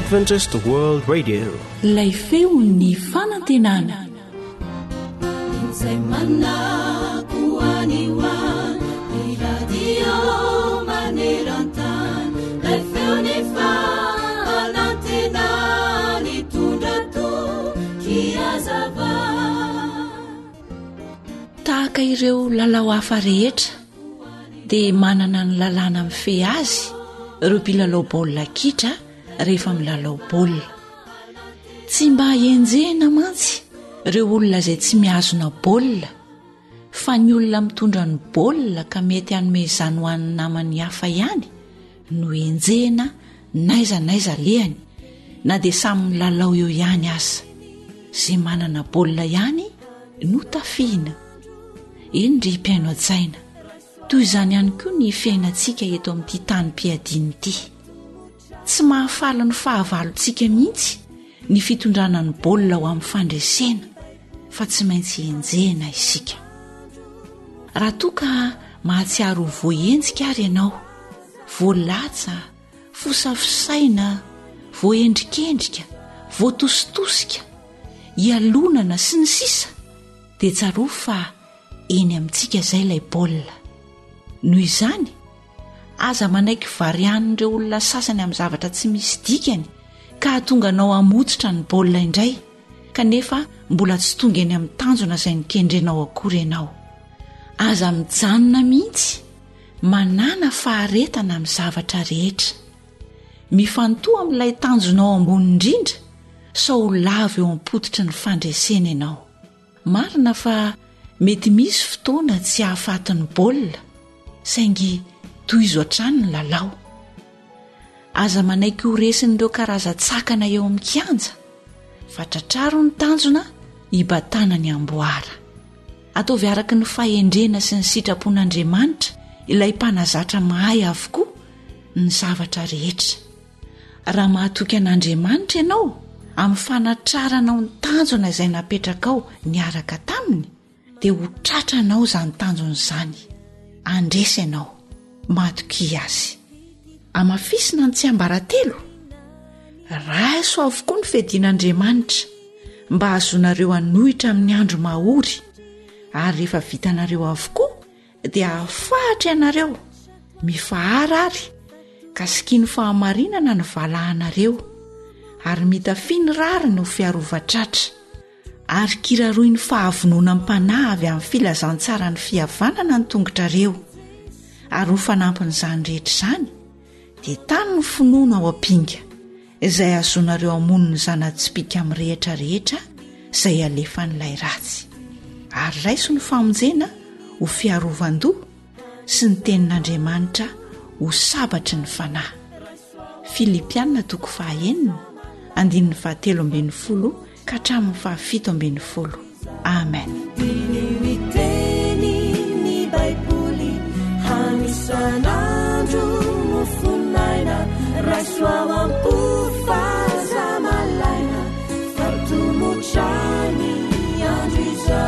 Adventist World Radio. Lay feon'ny fanantenana. Tahaka ireo lalao hafa rehetra dia manana ny lalàna mifehy azy ireo mpilalao baolina kitra rehefa milalao baolina. Tsy mba enjehina mantsy ireo olona izay tsy mihazona baolina, fa ny olona mitondra ny baolina ka mety hanome izany ho an'ny namany hafa ihany no enjehina n'aiza lehany, na dia samy milalao eo ihany aza. Izay manana baolina ihany no tafihina. Eny ry mpiaino an-tsaina, toy izany ihany koa ny fiainantsika eto amin'ity tany-piadiana ity. Tsy mahafaly ny fahavalontsika mihitsy ny fitondrana ny baolina ho amin'ny fandresena, fa tsy maintsy enjehina isika. Raha toa ka mahatsiaro ho voaenjika ary ianao, voalatsa, fosafosaina, voaendrikendrika, voatositosika, hialonana sy ny sisa, dia tsaroa fa eny amintsika izay ilay baolina. Noho izany, aza manaiky varian'ireo olona sasany amin'ny zavatra tsy misy dikany ka hatonga anao hamotsitra ny baolina indray, kanefa mbola tsy tonga eny amin'ny tanjona izay nikendrenao akory ianao. Aza mijanona mihitsy, manana faharetana amin'ny zavatra rehetra. Mifantoha amin'ilay tanjonao ambony indrindra, sao lava eo am-potitra ny fandresena ianao. Marina fa mety misy fotoana tsy hahafatin'ny baolina, saingy toy izo hatrany ny lalao. Aza manaiky ho resin'ireo karaza-tsakana eo amin'ny kianja, fa tratraro ny tanjona hibatana ny amboara. Ataovy araka ny fahendrena sy ny sitrapon'Andriamanitra ilay mpanazatra mahay avokoa ny zavatra rehetra. Raha mahatoky an'Andriamanitra ianao amin'ny fanatraranao ny tanjona izay napetrakao niaraka taminy, dia ho tratranao izany tanjona izany. Andresy ianao, matoky azy. Amafisina ny tsy ambaratelo, raiso avokoa ny fedian'Andriamanitra mba hazonareo hanohitra amin'ny andro mahory, ary rehefa vitanareo avokoa dia hafahatra ianareo mifaharary ka sikiany fahamarinana ny valahanareo, ary mitafiny rary no fiarovatratra, ary kiraroy ny fahavonona am-panahy avy amin'ny filazantsara ny fihavanana ny tongotrareo. Ary ho fanampin'izany rehetra izany dia tany ny finoana ao ampinga izay azonareo hamono ny zanatspika amin'ny rehetra rehetra izay alefan'ilay ratsy, ary raiso ny famonjena ho fiarovan-doha sy ny tenin'Andriamanitra ho sabatry ny fanahy. Filipianina 4:17 ka hatramin'ny 17. Amen. Sanandro mufunaina raswa ampufaza malaina fatumuchani andriza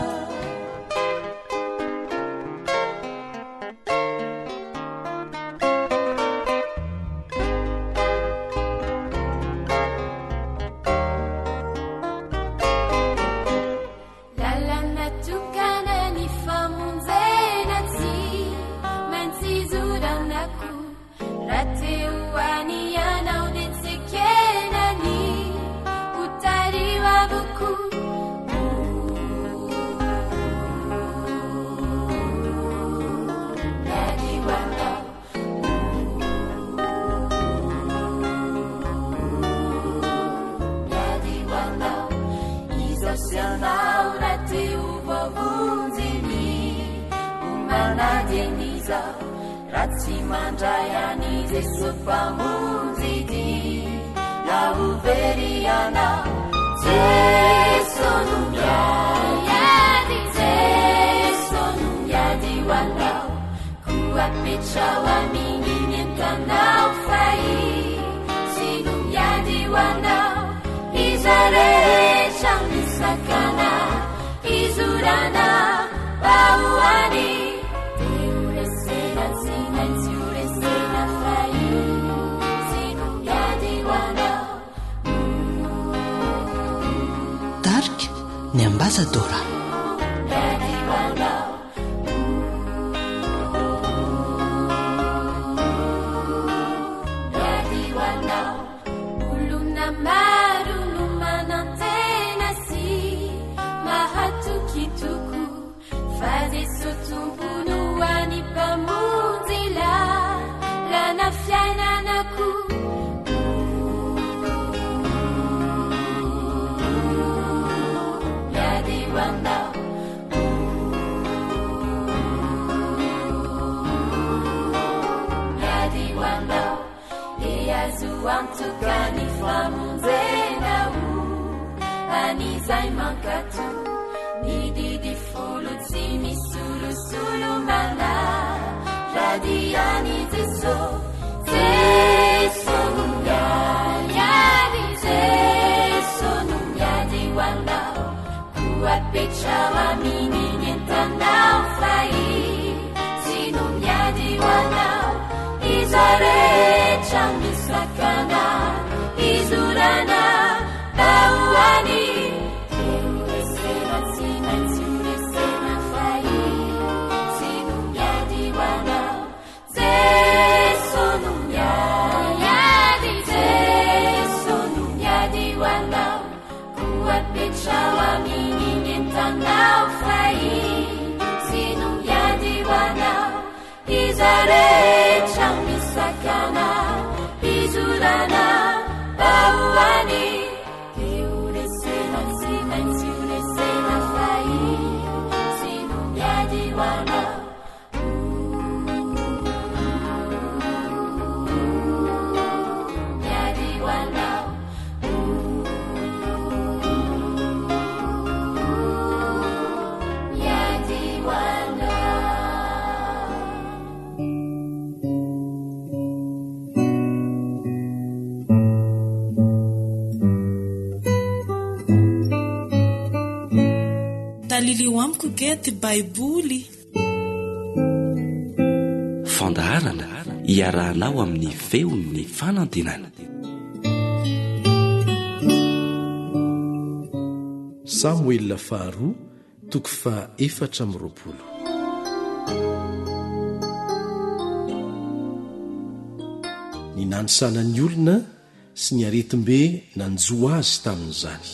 Ratsimandrayani zesupamunzidi lauveriana zesonumiadi wanao kuapechawanini nientanao fai sinumiadi wanao izarecha misakana izurana bauani Sina fai, sinu yadi wana. ambassadora. Antukani famunzenau anizai mankatu nididi fuluti misulusulu mana radiani zeso nunyadi zeso nunyadi wanao kuapechawa mini nientanao fai sinunyadi wanao izarecha misakana izurana bauani euresena sinansiuresena fai sinunyadi wana zesonunyadi wana kuapechawa mini nientanao fai sinunyadi wana izarecha misakana izurana bauani euresena sinansiuresena fai sinunyadi wana nyadi wana nyadi wana. talilio amiko gety baiboly fandaharana iarahanao amin'ny feon'ny fanantenana. Samuel faharoa toko fa 4. Ny nanisanan'ny olona sy ny aretim-be nanjoa azy tamin'izany.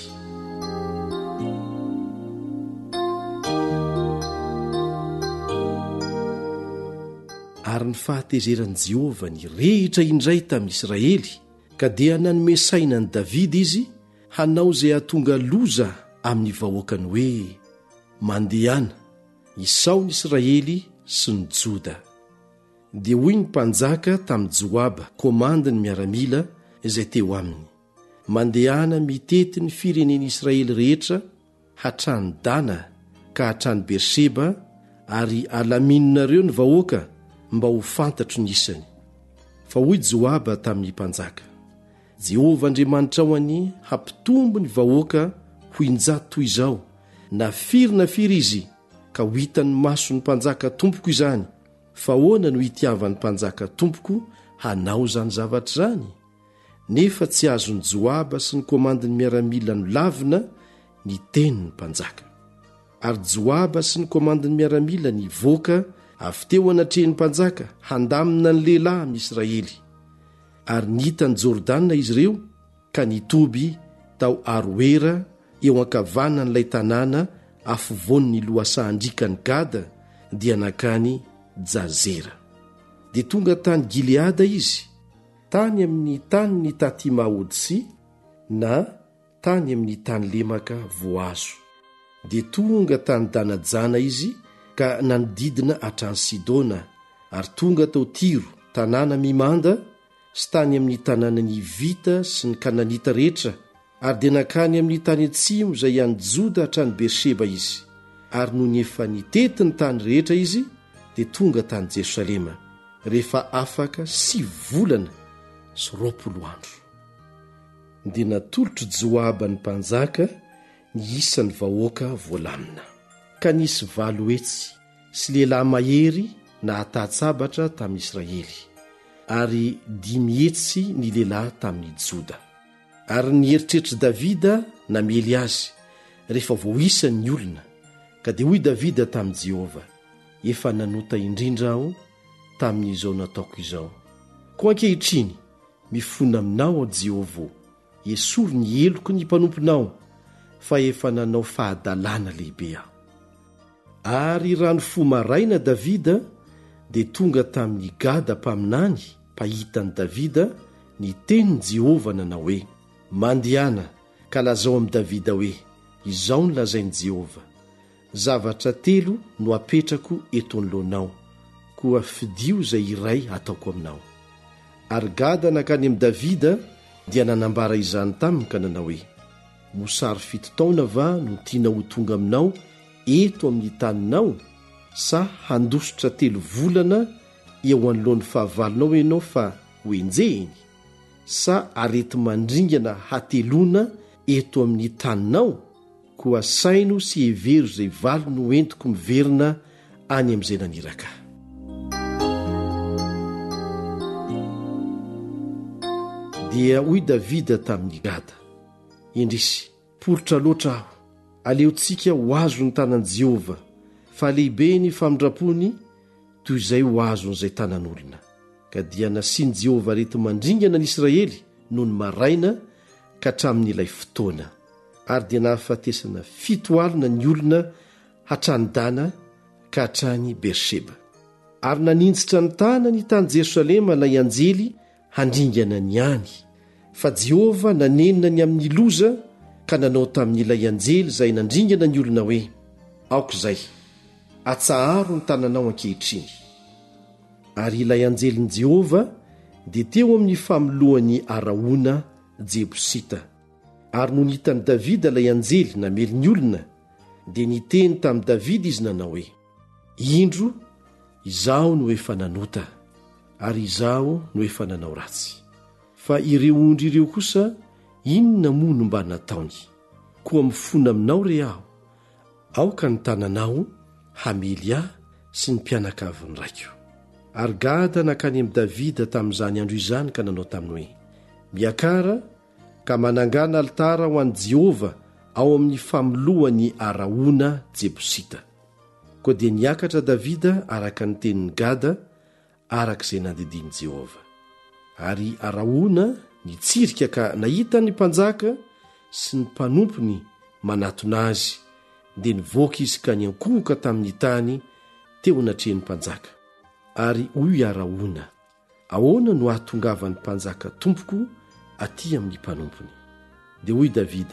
Ary ny fahatezeran'i Jehovah ny rehitra indray tamin'Israely ka dia nanome saina ny Davida izy hanao izay hahatonga loza amin'ny vahoakany hoe mandehana isaony Israely sy ny Joda. Dia hoy ny mpanjaka tamin'ny Joaba komandiny miaramila izay teo aminy, mandehana mitety ny fireneny Israely rehetra hatrany Dana ka hatrany Berseba ary alaminonareo ny vahoaka mba ho fantatro ny isany. Fa hoy Joaba tamin'ny mpanjaka, Jehovah Andriamanitra ao any hampitombo ny vahoaka ho injato toy izao, na firy izy ka ho hitan'ny maso ny mpanjaka tompoko izany. Fa hoana no hitiavan'ny mpanjaka tompoko hanao zany zavatra zany? Nefa tsy azon'ny Joaba sy ny komandiny miaramila no lavina ny tenin'ny mpanjaka. Ary Joaba sy ny komandiny miaramila ny voaka avy teo anatrehan'ny mpanjaka handamina ny lehilahy amin'ny Israely. Ary nitany Jordana izy ireo ka nitoby tao Aroera eo ankavanan'ilay tanàna afovoan'ny lohasahandrikany Gada dia nakany Jazera. Dia tonga tany Gileada izy, tany amin'ny tany ny Tatimaodsi na tany amin'ny tany lemaka voazo. Dia tonga tany Danajana izy ka nanodidina hatrany Sidona, ary tonga tao Tiro, tanàna mimanda, sy tany amin'ny tanànany Vita sy ny Kananita rehetra, ary dia nakany amin'ny tany atsimo izay iany Joda hatrany Berseba izy. Ary no ny efa nitety ny tany rehetra izy, dia tonga tany Jerosalema rehefa afaka 9 volana sy 20 andro. Dia natolotro Joaba ny mpanjaka ny isan'ny vahoaka voalamina. Ka nisy 7 hetsy sy lehilahy mahery na hatahtsabatra tamin'ny Israely, ary 5 hetsy ny lehilahy tamin'ny Joda. Ary ny eritreritry Davida namely azy, rehefa voisany ny olona ka dia hoy davida tamin'i Jehova: efa nanota indrindra aho tamin'izao nataoko izao. Koa ankehitriny mifona aminao aho Jehova, esory ny eloko ny mpanomponao, fa efa nanao fahadalàna lehibe aho. Ary raha ny fo maraina Davida dia tonga tamin'ny Gada mpaminany mpahitany Davida ny tenin'i Jehova nanao hoe: mandehana ka lazao amin'i Davida hoe, izao ny lazain'i Jehova: zavatra 3 no apetrako eto anoloanao, koa fidio izay iray ataoko aminao. Ary Gada nakany amin'i Davida dia nanambara izany taminy ka nanao hoe: mosary 7 taona va no tiana ho tonga aminao eto amin'ny taninao, sa handositra 3 volana eo anoloan'ny fahavalonao ianao fa ho enjehiny, sa arety mandringana hatelona eto amin'ny taninao, koa saino sy hevero izay valo no entiko miverina any amin'izay naniraka. Dia hoy Davida tamin'ny Gada: indrisy, porotra loatra aho, aleontsika ho azo ny tanan'i Jehova, fa lehibe ny famindrapony toy izay ho azon'izay tanan'olona. Ka dia nasiany Jehova arety mandringana ny Israely noho ny maraina ka hatramin'ilay fotoana. Ary dia nahafatesana 7 alina ny olona hatrany Dana ka hatrany Berseba. Ary nanintsitra ny tana ny tany Jerosalema ilay anjely handringana ny any, fa Jehova nanenina ny amin'ny loza ka nanao tamin'ilay anjely izay nandringana ny olona hoe: aoka izay, atsaharo ny tananao ankehitriny. Ary ilay anjelin'i Jehova dia teo amin'ny famolohany Araona Jebosita. Ary no nitan'i Davida ilay anjely namely ny olona, dia niteny tamin'i Davida izy nanao hoe: indro izaho no efa nanota, ary izaho no efa nanao ratsy. Fa ireo ondry ireo kosa, inona moa no mba nataony? Koa mifona aminao re aho, aoka ny tananao hamely ahy sy ny mpianakaviny raiko. Ary Gada nakany amin'i Davida tamin'izany andro izany ka nanao taminy hoe: miakara ka manangana alitara ho an'i Jehova ao amin'ny famolohany Araona Jebosita. Koa dia niakatra Davida araka ny tenin'ny Gada, arak'izay nandidiny Jehova. Ary Araona nitsirika ka nahita ny mpanjaka sy ny mpanompony manatona azy, dia nivoaka izy ka niankohoka tamin'ny tany teo anatrehan'ny mpanjaka. Ary hoy Araona: ahoana no ahatongavan'ny mpanjaka tompoko aty amin'ny mpanompony? Dia hoy Davida: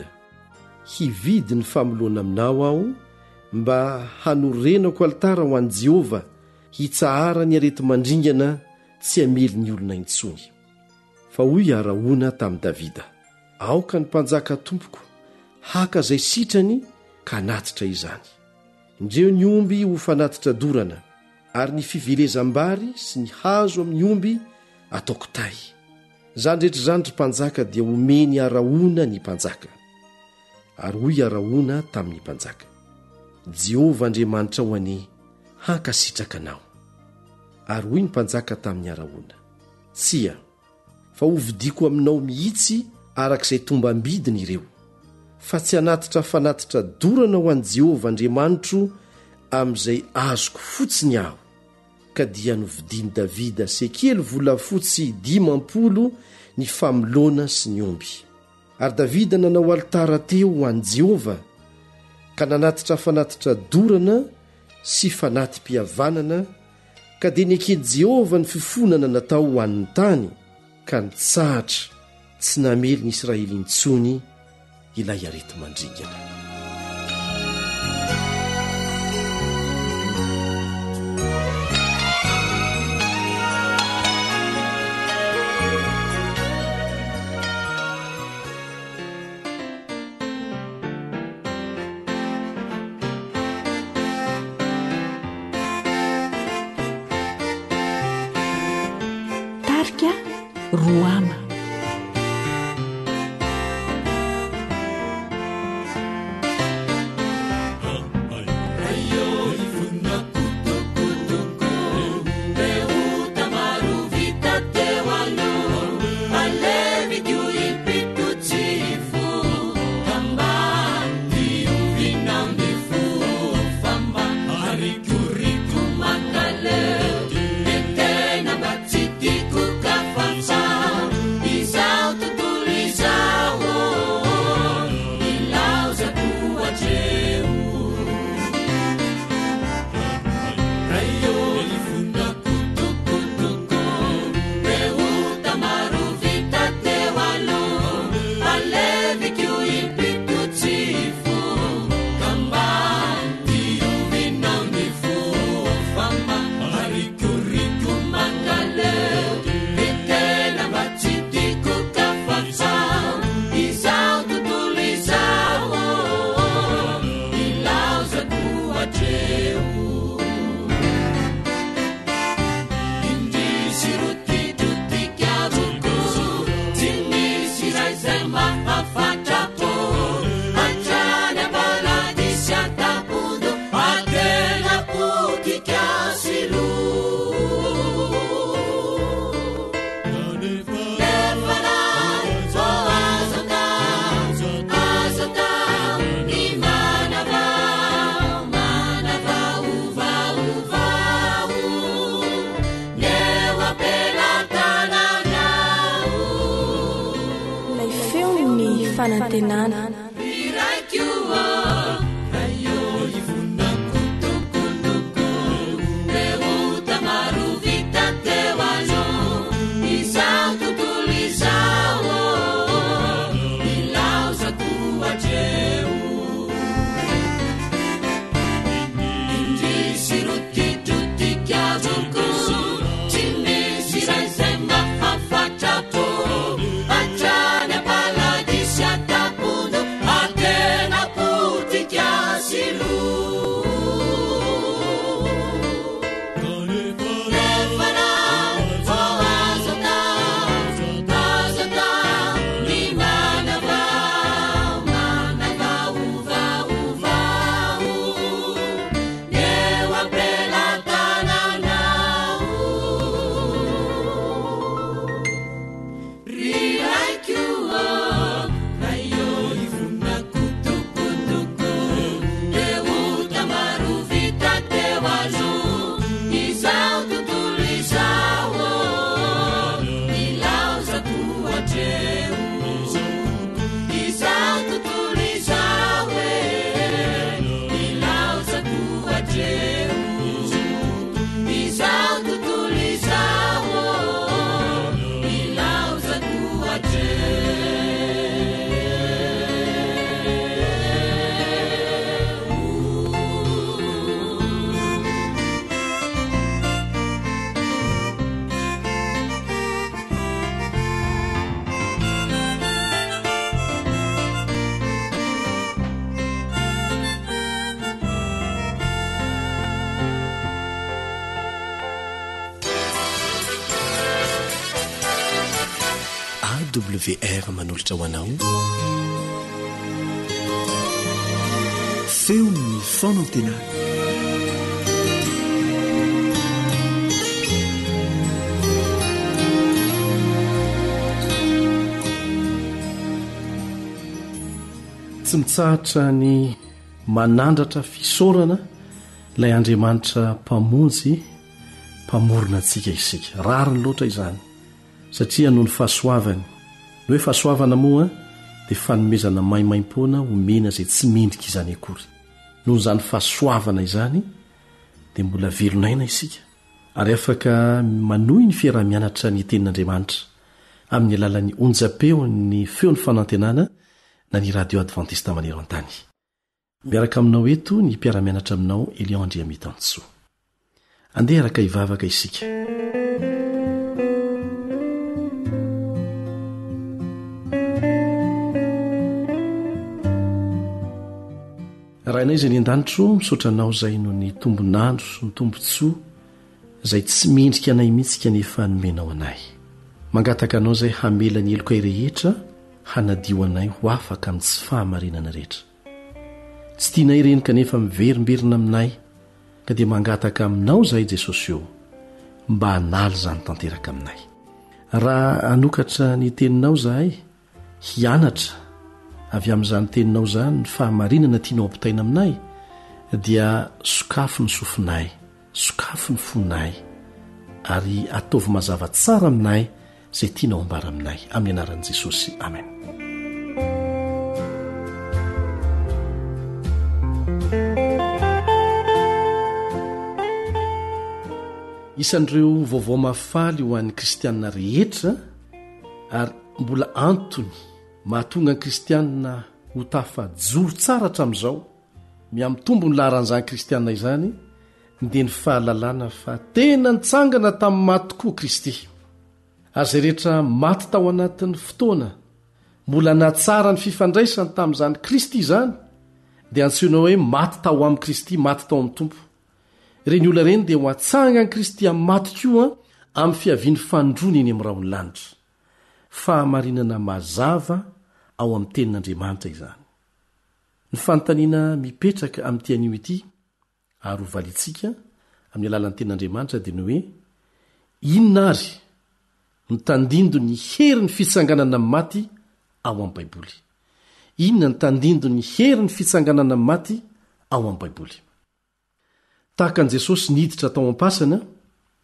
hividy ny famoloana aminao aho mba hanorenako alitara ho an'i Jehova, hitsahara ny arety mandringana tsy hamely ny olona intsony. Fa hoy Araona tamin'i Davida: aoka ny mpanjaka tompoko, haka izay sitrany ka natitra izany. Ndreo ny omby ho fanatitra dorana, ary ny fivelezam-bary sy ny hazo amin'ny omby ataoko tay. Zany rehetra'zany ry mpanjaka dia omeny Araona ny mpanjaka. Ary hoy Araona tamin'ny mpanjaka: Jehova Andriamanitra ho any hankasitraka anao. Ary hoy ny mpanjaka tamin'ny Araona: tsia, fa hovidiko aminao mihitsy arak'izay tombam-bidiny ireo, fa tsy hanatitra fanatitra dorana ho an'i Jehova Andriamanitro amin'izay azoko fotsiny aho. Ka dia novidiany Davida sekely volafotsy 50 ny famolona sy ny omby. Ary Davida nanao alitara teo ho an'i Jehova, ka nanatitra fanatitra dorana sy fanatim-pihavanana, ka dia nekeny Jehova ny fifonana natao ho an'ny tany, ka nitsahatra tsy namely ny Israely intsony ilay arety mandringana. Tarika Roama. fanantenana. WR manolotra ho anao feo ny fanantenana. tsy mitsahatra ny manandratra fisaorana ilay Andriamanitra mpamonjy mpamorona antsika isika. Rariny loatra izany satria noho ny fahasoavany. Ny hoe fahasoavana moa dia fanomezana maimaim-poana omena izay tsy mendrika izany akory. Noho izany fahasoavana izany dia mbola velonaina isika ary afaka manohy ny fiarah-mianatra ny tenin'Andriamanitra amin'ny alalan'ny onjam-peo ny feo ny fanantenana na ny radio adventista manero an-tany. Miaraka aminao eto ny mpiara-mianatra aminao Elion Andriamitansoa. Andeha araka hivavaka isika. Raha inay izay ny an-danitro misaotranao izay no ny tombonandro sy ny tombotsoa izay tsy mendrika anay mihitsy kanefa nomenao anay. Mangataka anao izay hamela ny helokay rehetra hanadio anay ho afaka amin'ny tsy fahamarinana rehetra. Tsy tianay ireny kanefa miverimberina aminay ka dia mangataka aminao izay Jesosy eo mba hanaly izany tanteraka aminay. Raha anokatra ny teninao izahay hianatra avy amin'izany teninao izany ny fahamarinana tianao ampitaina aminay dia sokafo ny sofinay, sokafo ny fonay ary ataovy mazava tsara aminay izay tianao ambara aminay amin'ny anaran'i Jesosy. Amen. Isan'ireo vaovao mafaly ho an'ny kristianina rehetra ary mbola antony mahatonga ny kristianina ho tafajoro tsara hatramin'izao miamitombo ny laharan'izany kristianina izany dia ny fahalalana fa tena nitsangana tamin'ny maty tokoa Kristy. Ary izay rehetra maty tao anatin'ny fotoana mbola natsara ny fifandraisany tamin'izany Kristy izany dia antsoina hoe maty tao amin'ny Kristy, maty tao amin'ny tompo. Ireny olona ireny dia ho atsanga ny Kristy amin'ny maty koa amin'ny fiaviany fandrony eny amin'ny rahony lanitra. Fahamarinana mazava ao amin'ny tenin'Andriamanitra izany. Ny fanontaniana mipetraka amin'ity anio ity ary ho valitsika amin'ny alalan'ny tenin'Andriamanitra dia ny hoe inona ary ny tandindo ny hery ny fitsanganana amin'ny maty ao amin'ny Baiboly. Inona ny tandindo ny hery ny fitsanganana amin'ny maty ao amin'ny Baiboly. Tahaka an' Jesosy niditra tao am-pasana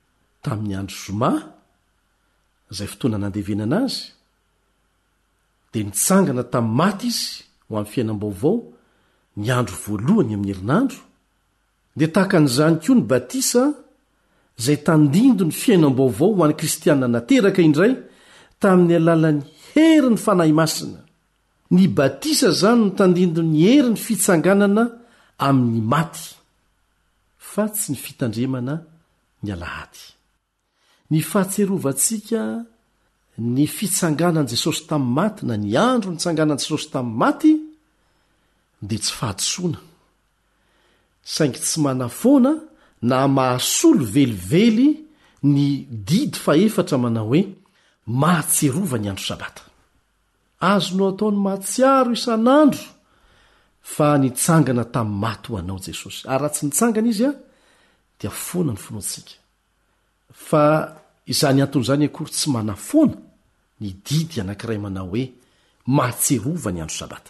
tamin'ny andro zoma izay fotoana nandevenana azy dia nitsangana tamin'ny maty izy ho amin'ny fiainam-baovao ny andro voalohany amin'ny herinandro, dia tahaka an'izany koa ny batisa izay tandindo ny fiainam-baovao ho an'ny kristianina nateraka indray tamin'ny alalan'ny hery ny fanahy masina. Ny batisa izany no tandindo ny hery ny fitsanganana amin'ny maty, fa tsy ny fitandremana ny alahady. Ny fahatserovantsika ny fitsanganan' Jesosy tamin'ny maty na ny andro nitsanganan' Jesosy tamin'ny maty dia tsy fahadisoana, saingy tsy manafoana na mahasolo velively ny didy faefatra manao hoe mahatserova ny andro sabata. Azonao ataony mahatsiaro isan'andro fa nitsangana tamin'ny maty ho anao Jesosy. Ary raha tsy nitsangana izy dia foana ny fonoantsika. Fa izany anton'izany akory tsy manafoana ny didy anankiray manao hoe mahatserova ny andro sabata.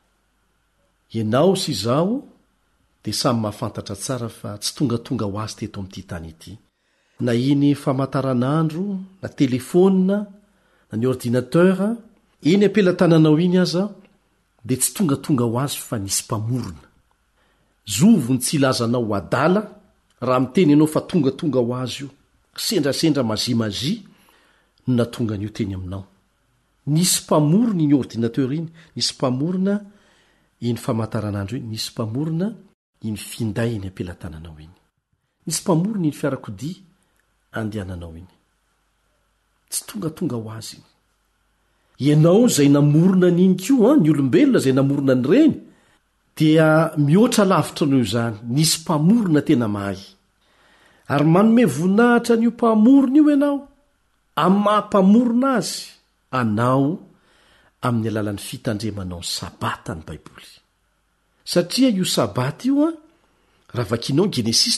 Ianao sy izaho dia samy mahafantatra tsara fa tsy tongatonga ho azy teto amin'ity tany ity. Na iny famataranandro, na telefônina, na ny ordinateura, eny ampelantananao iny aza dia tsy tongatonga ho azy fa nisy mpamorona. Zovo ny tsy ilazanao ho adala raha miteny ianao fa tongatonga ho azy io, sendrasendra mazimazia no natonga an'io teny aminao. Nisy mpamorona iny ordinateura iny, nisy mpamorona iny famataranandro iny, nisy mpamorona iny finday eny ampelantananao iny, nisy mpamorona iny fiarakodia andehananao iny. Tsy tongatonga ho azy iny. Ianao izay namorona n'iny koa, ny olombelona izay namorona ny reny, dia mihoatra lavitra noho izany, nisy mpamorona tena mahay. Ary manome voninahitra n'io mpamorona io ianao, amin'ny mahampamorona azy, anao amin'ny alalan'ny fitandremanao ny sabata ny Baiboly. Satria io sabata io raha vakinao Genesis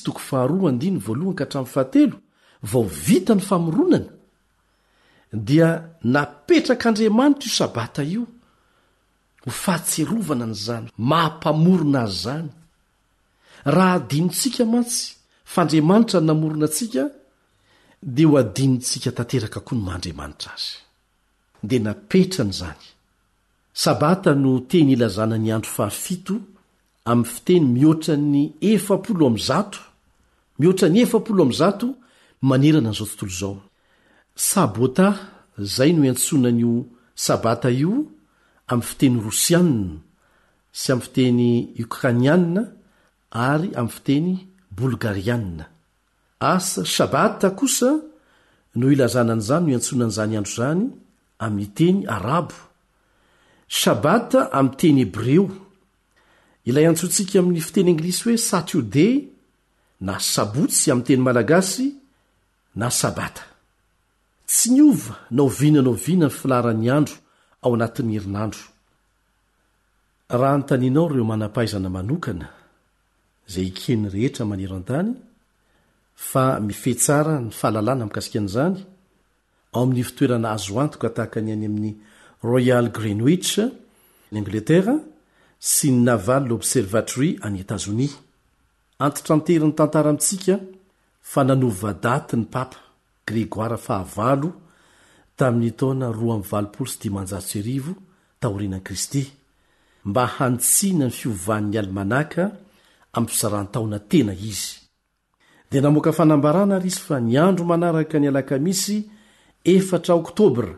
2:1-7 vao vita ny famoronana, dia napetrak'Andriamanitra io sabata io ho fahatserovana n'izany mahampamorona azy zany. Raha adinontsika mantsy fa Andriamanitra ny namorona antsika, dia ho adinontsika tanteraka koa ny mahandriamanitra azy. Dia napetran'izany. Sabata no teny ilazana ny andro fahafito amin'ny fiteny mihoatra ny 700, mihoatra ny 700 manerana an'izao tontolo izao. Sabota, zay no iantsonan'io sabata io amin'ny fiteny rosianina sy amin'ny fiteny ukrainianina ary amin'ny fiteny bulgarianina. Asa sabata kosa no ilazana an'izany no iantsonan'izany andro zany amin'ny teny arabo. Sabata amin'ny teny hebreo. Ilay antsontsika amin'ny fiteny anglisy hoe Saturday na sabotsy amin'ny teny malagasy na sabata. Tsy niova na oviana ny filaran'ny andro ao anatin'ny herinandro. Raha notanianao ireo manam-pahaizana manokana izay ikeny rehetra maneran-tany fa mifehy tsara ny fahalalana mikasika an'izany, ao amin'ny fitoerana azo antoka tahaka ny any amin'ny Royal Greenwich ny Angleterre sy ny Naval Observatory any Etazonia. Antitranteriny tantara amintsika fa nanova daty ny papa Grégoire fahavalo tamin'ny taona 226 taorian'i Kristy mba hantsiana ny fiovan'ny almanaka amin'ny fizaran-taona tena izy. Dia namoaka fanambarana ary izy fa ny andro manaraka ny alakamisy 4 oktobra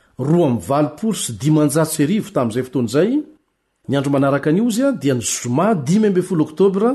226 tamin'izay fotoan'izay, ny andro manaraka ny ozy dia ny zoma 15 oktobra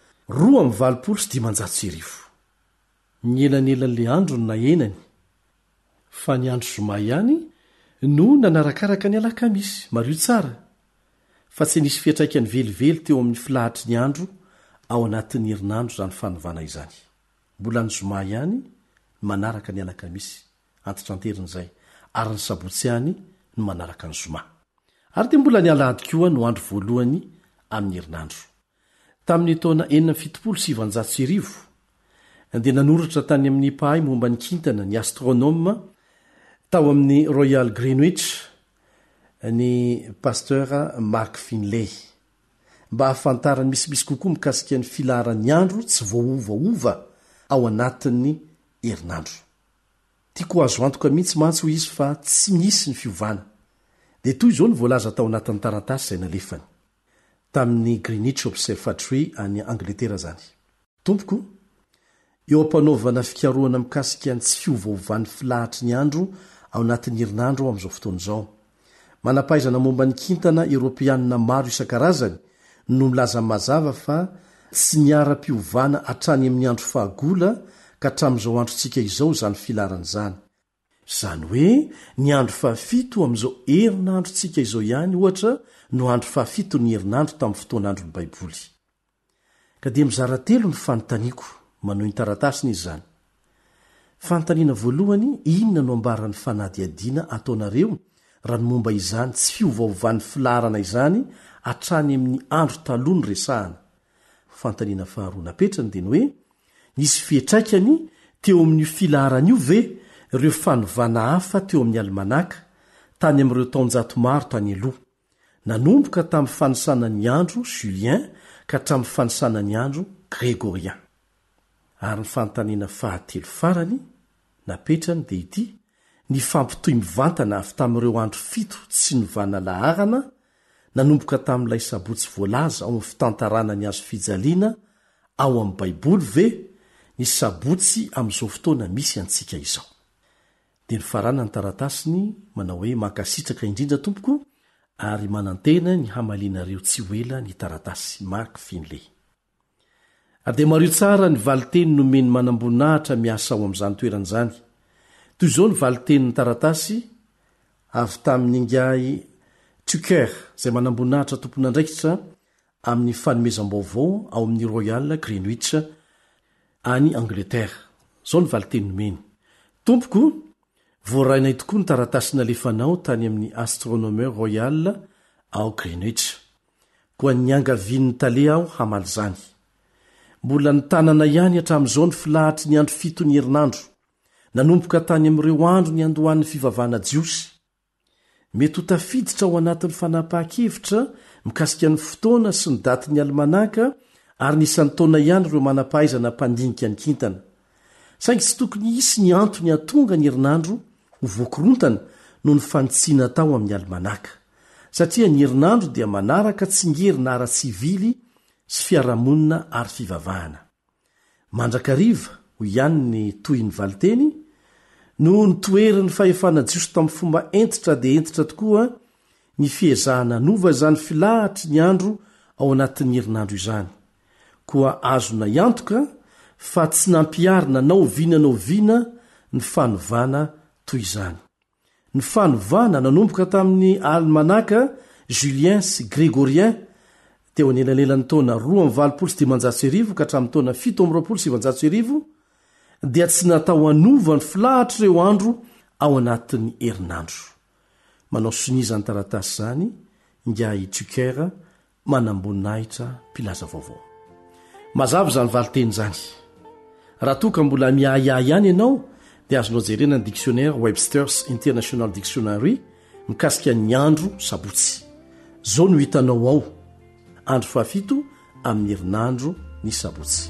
226. Ny elanelan'le andro no nahenany, fa ny andro zoma ihany no nanarakaraka ny alakamisy. Mario tsara fa tsy nisy fiatraikany velively teo amin'ny filahatry ny andro ao anatin'ny herinandro zany fanovana izany. Mbola ny zoma ihany no manaraka ny alakamisy, antitranterin' ary ny sabotsy ihany no manaraka ny zoma. Ary dia mbola ny alahady koa no andro voalohany amin'ny herinandro. Tamin'ny taona 770 dia nanoratra tany amin'ny pahay momba ny kintana ny astronome tao amin'ny Royal Greenwich ny pasteur Mark Finlay mba hahafantarany misibisy kokoa mikasika ny filaharan'ny andro tsy voaovaova ao anatin'ny herinandro. Tiako azo antoka mihitsy mantsy ho izy fa tsy misy ny fiovana, dia toy izao ny voalaza tao anatin'ny taratasy izay nalefany tamin'ny Greenwich Observatory any Angletera zany. Tompoko, eo ampanaovana fikaroana mikasika ny tsy fiovaovan'ny filahatry ny andro ao anatin'ny herinandro amin'izao fotoana izao. Manampaizana momba ny kintana Eropeanina maro isan-karazany no milaza mazava fa tsy miara-piovana hatrany amin'ny andro fahagola ka hatramin'izao androntsika izao izany filarana izany. Izany hoe ny andro fahafito amin'izao herinandrontsika izao ihany ohatra no andro fahafito ny herinandro tamin'ny fotoan'andron'ny Baiboly. Ka dia mizara telo ny fanontaniako manohy ny taratasiny izy izany. Fanontaniana voalohany, inona no ambaran'ny fanadihadiana ataonareo raha ny momba izany tsy fiovaovan'ny filarana izany hatrany amin'ny andro taloha ny resahana. Fanontaniana faharoa napetrany dia ny hoe nisy fietraikany teo amin'ny filaharan'io ve ireo fanovana hafa teo amin'ny almanaka tany amin'ireo taonjato maro tany aloha, nanomboka tamin'ny fanisana ny andro Julien ka hatramin'ny fanisana ny andro Grégorien. Ary ny fanontaniana fahatelo farany napetrany dia ity: ny fampitohy mivantana avy tamin'ireo andro fito tsy novana laharana nanomboka tamin'ilay sabotsy voalaza ao amin'ny fitantarana ny azo fijaliana ao amin'ny Baiboly ve ny sabotsy amin'izao fotoana misy antsika izao. Dia ny farana ny taratasiny manao hoe mankasitraka indrindra tompoko ary manantena ny hamalianareo tsy hoela ny taratasy Mark Finlay. Ary dia mario tsara ny valiteny nomeny manam-boninahitra miasa ao amin'izany toerana izany. Toy izao ny valitenin'ny taratasy avy tamin'ny ingay Tucker izay manam-boninahitra tompon'andraikitra amin'ny fanomezam-baovao ao amin'ny Royal Greenwich any Angletera. Izao ny valiteny nomeny: tompoko, voarainay tokoa ny taratasy nalefanao tany amin'ny Astronomeur Royal ao Greenwich, koa ny angavian'ny tale aho hamaly izany. Mbola ny tanana ihany hatramin'izao ny filahatry ny andro fito ny herinandro, nanomboka tany amin'ireo andro ny andohan'ny fivavahana jiosy. Mety ho tafiditra ao anatin'ny fanapahan-kevitra mikasika ny fotoana sy ny daty ny almanaka ary nisan'ny taona ihany ireo manampahaizana mpandinika ny kintana. Saingy tsy tokony hisy ny antony hatonga ny herinandro ho voakorontana no ny fanitsiana tao amin'ny almanaka, satria ny herinandro dia manaraka tsingerina ara-tsivily sy fiarahamonina ary fivavahana. Mandrakariva ho ihany ny toy ny valiteny no nitoerin'ny fahefana jiosy tamin'ny fomba entitra dia entitra tokoa ny fiezahana nova izany filahatry ny andro ao anatin'ny herinandro izany. Koa azona iantoka fa tsy nampiarina na oviana na oviana ny fanovana toy izany. Ny fanovana nanomboka tamin'ny almanaka Julien sy Grégorien teo anelanelan'ny taona 2,700 ka hatramin'ny taona 7,700 dia tsy natao anova ny filahatra ireo andro ao anatin'ny herinandro. Manao sonizany taratasy izany ingay Tucker manam-boninahitra mpilaza vaovao. Mazava izany valiteny izany. Raha toa ka mbola miahiahy ihany ianao dia azonao jerena ny dictionnaire Webster's International Dictionary mikasika ny andro sabotsy. Zao no hitanao ao: andro fahafito amin'ny herinandro ny sabotsy.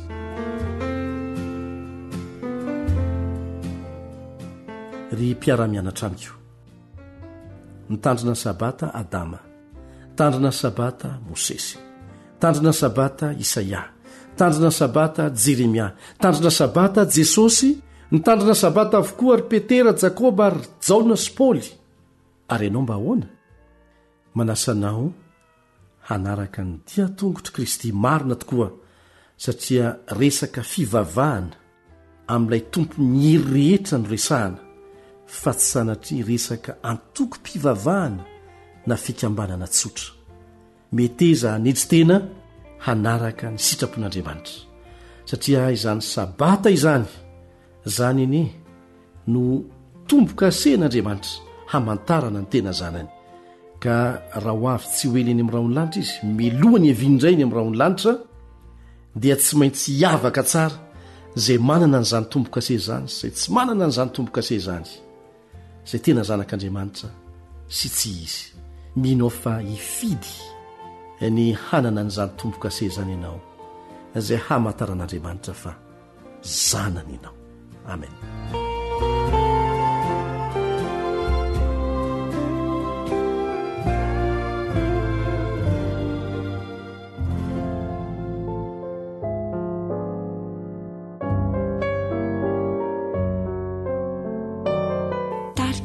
Ry mpiara-mianatra amiko, nitandrina sabata Adama, tandrina sabata Mosesy, tandrina sabata Isaia, tandrina sabata Jeremia, tandrina sabata Jesosy, nitandrina sabata avokoa ary Petera, Jakoba ary Jaona sy Paoly. Ary ianao mba ahoana? Manasanao hanaraka ny dia-tongotry Kristy marina tokoa, satria resaka fivavahana amin'ilay tompony hery rehetra no resahana, fa tsy sanatria resaka antoko-pivavahana na fikambanana tsotra. Meteza hanetsy tena hanaraka ny sitrapon'Andriamanitra, satria izany sabata izany, zany ine no tombo-kasen'Andriamanitra hamantarana ny tena zanany. Ka raha ho avy tsy ho ely eny amin'ny raon'lanitra izy, melohany evinindray ny amin'ny raon'lanitra, dia tsy maintsy hiavaka tsara zay manana n'izany tombo-kase zany zay tsy manana n'izany tombo-kase zany, zay tena zanak'Andriamanitra sy tsy izy. Minao fa hifidy ny hanana n'izany tombo-kase zany ianao, zay hamantaran'Andriamanitra fa zanany ianao. Amen.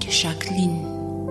Jacqueline.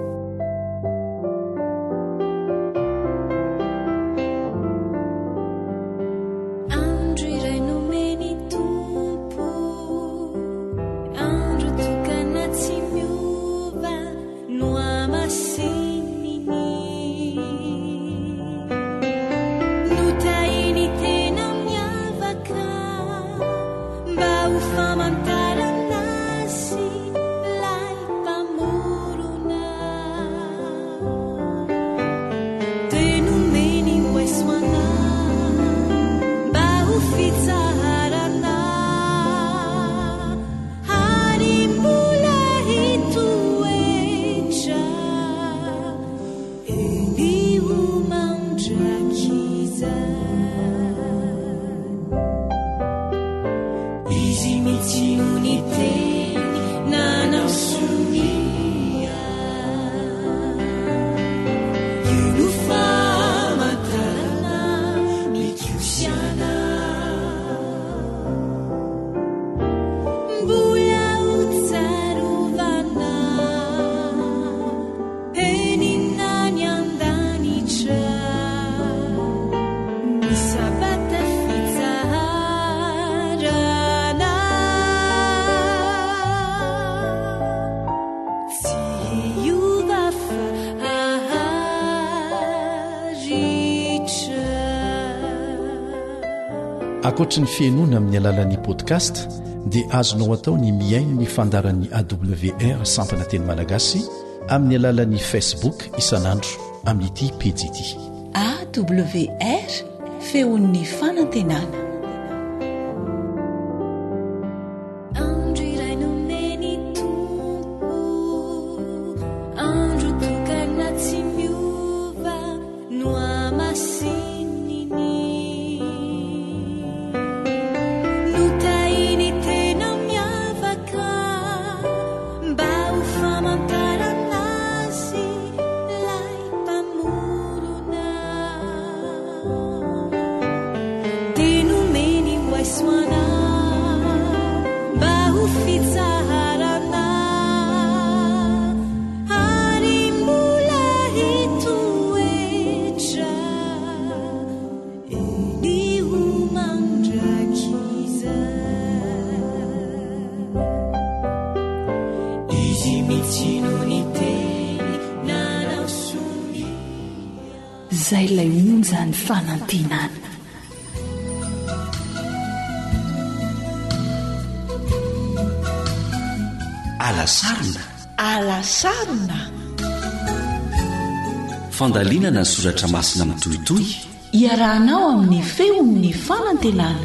Ankoatra ny fiainoana amin'ny alalan'ni podcast dia azonao atao ny miaino ny fandaran'ny awr sampana teny malagasy amin'ny alalan'ni Facebook isanandro amin'ity pejy ity AWR feon'ny fanantenana. Zay lay onjany fanantenana. Alasarona fandalinana ny soratra masina mitohitoy iarahanao amin'ny feon'ny fanantenana.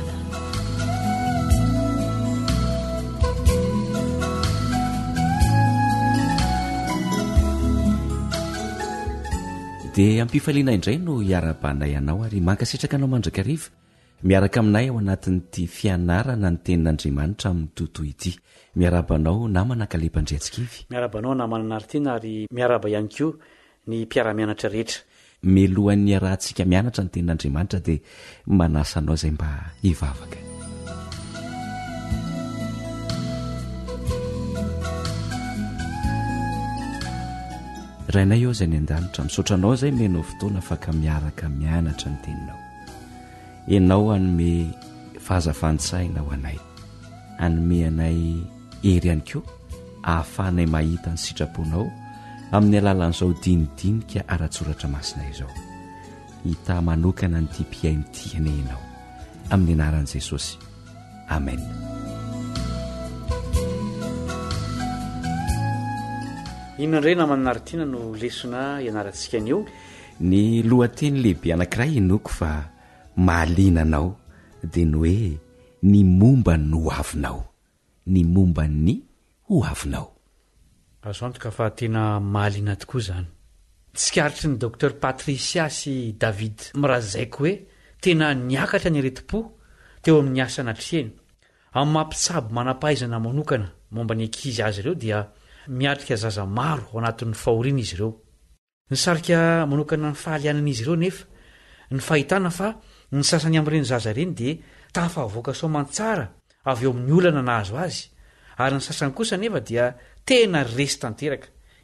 dia ampifaliana indray no hiara-banay ianao ary mankasitraka anao mandrakariva miaraka aminay ao anatin'ity fianarana ny tenin'Andriamanitra amin'ny totoy ity. Miarabanao namana Kalipandriatsikivy, miarabanao namana Nartina ary miaraba ihany koa ny mpiara-mianatra rehetra. Melohan'ny arahantsika mianatra ny tenin'Andriamanitra dia manasanao izay mba hivavaka. Rainay eo izay ny an-danitra misaotranao izay menao fotoana afaka miaraka mianatra ny teninao. Ianao anome fahazavan-tsaina ho anay, anome anay hery ihany koa ahafahanay mahita ny sitraponao amin'ny alalan'izao dinidinika ara-tsoratra masina izao. Hita manokana nyity mpiain'ity ianao amin'ny anaran'i Jesosy. Amen. Inona indray namana Nartina no lesona ianarantsika anio? Ny lohateny lehibe anankiray inoko fa mahaliananao dia ny hoe ny momba ny hoavinao, ny momba ny hoavinao. Azo antoka fa tena mahaliana tokoa izany. Tsikaritry ny Dr Patricia sy David Mirazaiko hoe tena niakatra ny aretim-po teo amin'ny asa natrehany. Amin'ny mampitsabo manam-pahaizana manokana momba ny ankizy azy ireo dia miatrika zaza maro ao anatin'ny fahoriana izy ireo. Nisarika manokana ny fahalianan'izy ireo nefa ny fahitana fa ny sasany amin'ireny zaza ireny dia tafavoaka soamantsara avy eo amin'ny olana nahazo azy, ary ny sasany kosa nefa dia tena resy tanteraka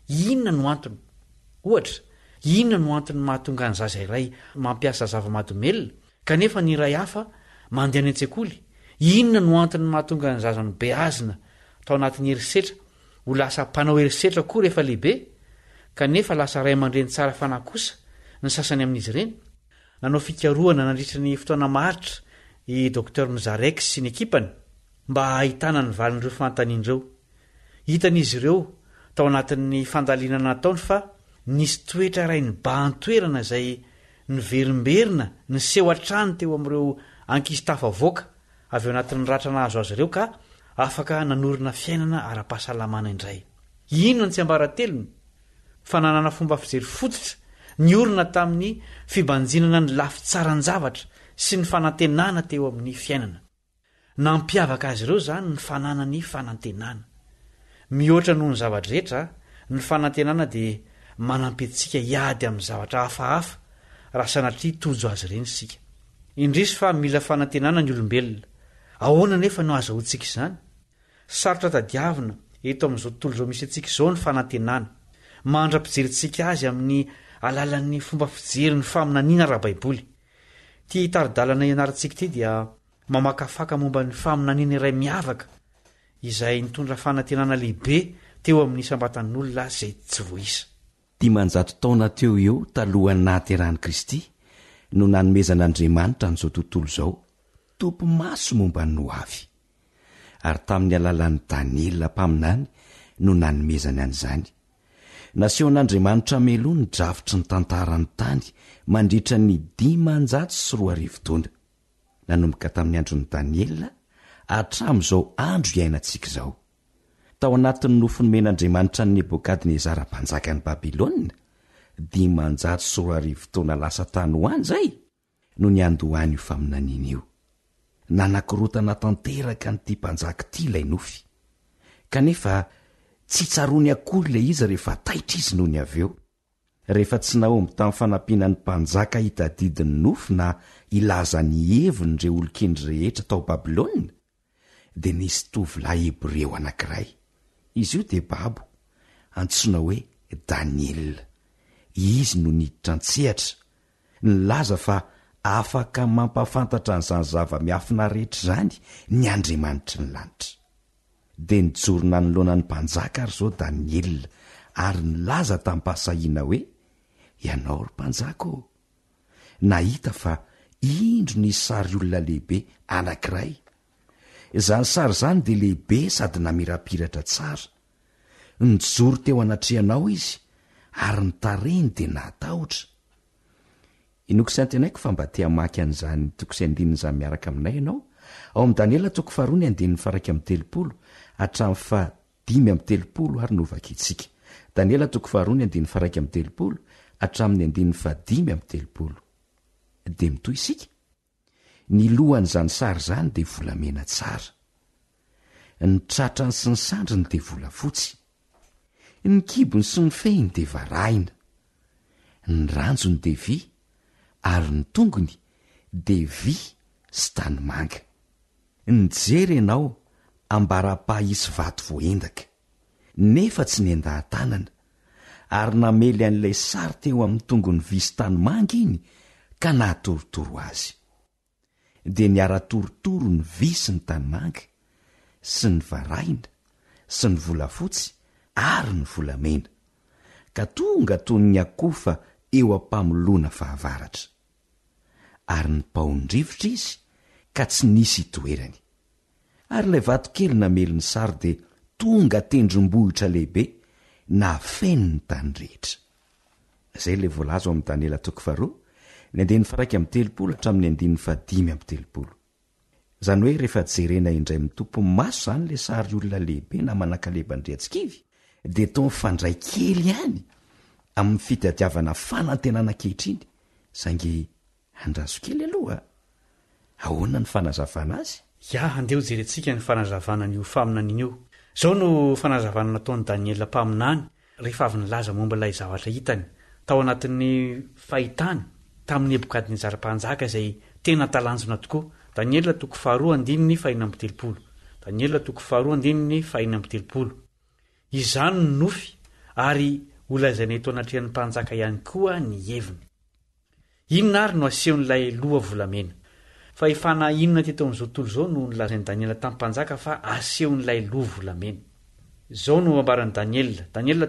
inona no antony ohatra inona no antony mahatonga ny zaza iray mampiasa zava-mahadomelona kanefa ny iray hafa mandeha any an-tsekoly inona no antony mahatonga ny zaza no beazina tao anatin'ny herisetra ho lasa mpanao herisetra koa rehefa lehibe kanefa lasa ray aman-dreny tsara fanahy kosa ny sasany amin'izy ireny nanao fikaroana nandritra ny fotoana maharitra i Dr Mzarex sy ny ekipany mba ahitana ny valin'ireo fanontanian'ireo hitan'izy ireo tao anatin'ny fandalinana nataony fa nisy toetra iray ny bahantoerana izay niverimberina ny seho an-trany teo amin'ireo ankizy tafavoaka avy eo anatin'ny ratra nahazo azy ireo ka afaka nanorina fiainana ara-pahasalamana indray inona ny tsy ambaratelony fa nanana fomba fijery fototra ny orina tamin'ny fibanjinana ny lafi tsaran-javatra sy ny fanantenana teo amin'ny fiainana nampiavaka azy ireo zany ny fanana ny fanantenana mihoatra noho ny zavatra rehetra ny fanantenana dia manampy antsika hiady amin'ny zavatra hafahafa raha sanatria tojo azy ireny sika indrisy fa mila fanantenana ny olombelona ahoana nefa no azahoantsika izany sarotra tadiavina eto amin'izao tontolo izao misy antsika izao ny fanantenana mandra-pijerytsika azy amin'ny alalan'ny fomba fijery ny faminaniana ara-baiboly ty taridalana ianarantsika ity dia mamakafaka momba ny faminaniana iray miavaka izay nitondra fanantenana lehibe teo amin'ny sambatan'olona izay tsy voisa 10 taona teo eo talohan'ny nahaterahany Kristy no nanomezan'Andriamanitra n'izao tontolo izao tompo maso momba ny hoavy ary tamin'ny alalan'ny Daniela mpaminany no nanomezany an'izany nasehon'Andriamanitra meloa ny drafitry ny tantarany tany mandritra ny 500 taona nanomboka tamin'ny andron'ny Daniela hatramin'izao andro iainantsika izao tao anatin'ny nofony men'Andriamanitra ny Nebokadnezara mpanjaka ny Babilôna 500 taona lasa tany ho any zay no ny andohany io faminaniana io nanakirotana tanteraka nyity mpanjaka ity ilay nofy kanefa tsy tsarony akory ilay izy rehefa taitra izy noho ny avy eo rehefa tsy naomby tamin'ny fanampianany mpanjaka hitadidiny nofy na ilaza ny hevon'ireo olon-kendry rehetra tao Babilôna dia nisy tovolahy Hebreo anankiray izy io dia babo antsoina hoe Daniela izy no niditra an-tsehatra nilaza fa afaka mampafantatra n'izany zava-miafina rehetra izany ny Andriamanitra ny lanitra dia nijorona anoloana ny mpanjaka ary izao Daniela ary nilaza tamin'ny mpasahiana hoe ianao ry mpanjaka nahita fa indro ny sary olona lehibe anankiray izany sary izany dia lehibe sady namirapiratra tsara nijoro teo anatrehanao izy ary ny tarehiny dia natahotra inoko sy antenaiko fa mba tia maky an'izany toko sy andininy izany miaraka aminay ianao ao amin'ny Daniela toko 2:1-30 hatramin'ny 5:30 ary novaka itsika Daniela toko 2:1-30 hatramin'ny 5:30 dia mitoy isika ny lohan'izany sary izany dia volamena tsara ny tratrany sy ny sandriny dia volafotsy ny kibony sy ny fehiny dia varahina ny ranjony dia vy ary ny tongony dia vy sy tanimanga nijery ianao ambara-pahisy vato voendaka nefa tsy nendahan-tanana ary namely an'ilay sary teo amin'ny tongony vy sy tanimanga iny ka nahatorotoro azy dia niara-torotoro ny vy sy ny tanimanga sy ny varahina sy ny volafotsy ary ny volamena ka tonga toy ny akofa eo ampamolona fahavaratra ary ny paon-drivotra izy ka tsy nisy itoerany ary ilay vato kely namely ny sary dia tonga tendrombohitra lehibe na feny ny tany rehetra izay ilay voalazo amin'ny Daniela toko 2:1-30 hatramin'ny 5:30 izany hoe rehefa jerena indray mitompo maso izany ilay sary olona lehibe na manankalebandriatsikivy dia toa mifandray kely ihany amin'ny fitadiavana fanantenana kehitriny saingy andraso kely aloha ahoana ny fanazavana azy ia andeha ho jerentsika ny fanazavana n'io faminaniana io izao no fanazavana nataon'ny Daniela mpaminany rehefa avy nilaza momba ilay zavatra hitany tao anatin'ny fahitany tamin'ny Nebokadnezara mpanjaka izay tena talanjona tokoa Daniela toko 2:1-5 Daniela toko 2:1-5 izany ny nofy ary olazainay tao anatrehan'ny mpanjaka ihany koa ny heviny. Inona ary no asehon'ilay loha volamena? Fa efana inona teto amin'izao tontolo izao no nilazain'i Daniela tamin'ny mpanjaka fa asehon'ilay loha volamena. Izao no ambaran'i Daniela, Daniela